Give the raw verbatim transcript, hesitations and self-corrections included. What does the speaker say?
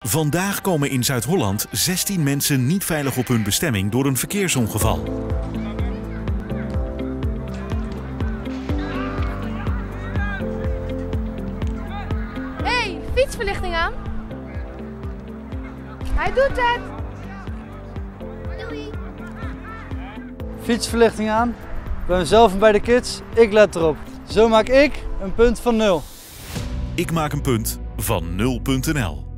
Vandaag komen in Zuid-Holland zestien mensen niet veilig op hun bestemming door een verkeersongeval. Hey, fietsverlichting aan. Hij doet het. Doei. Fietsverlichting aan. Ik ben zelf bij de kids. Ik let erop. Zo maak ik een punt van nul. Ik maak een punt van nul punt n l.